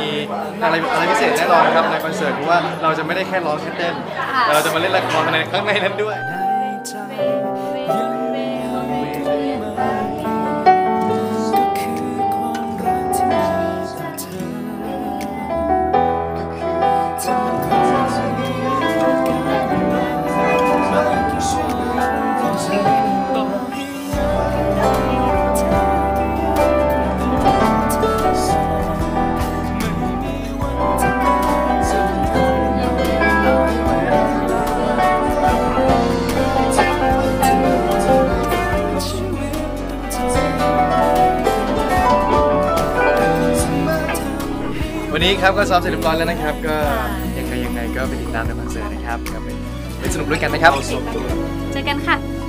มีอะไรพิเศษแน่นอนครับในคอนเสิร์ตเพราะว่าเราจะไม่ได้แค่ร้องแค่เต้นแต่เราจะมาเล่นละครในข้างในนั้นด้วยวันนี้ครับก็ซ้อมเสร็จเรียบร้อยแล้วนะครับก็ยังไงก็ไปติดตามในคอนเสิร์ตนะครับก็ไปสนุกด้วยกันนะครับเจอกันค่ะ